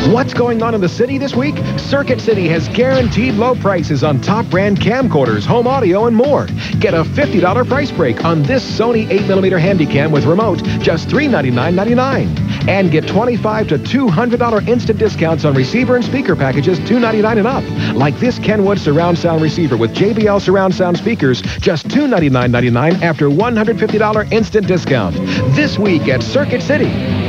What's going on in the city this week? Circuit City has guaranteed low prices on top brand camcorders, home audio, and more. Get a $50 price break on this Sony 8mm Handycam with remote, just $399.99. And get $25 to $200 instant discounts on receiver and speaker packages $299 and up. Like this Kenwood surround sound receiver with JBL surround sound speakers, just $299.99 after $150 instant discount. This week at Circuit City.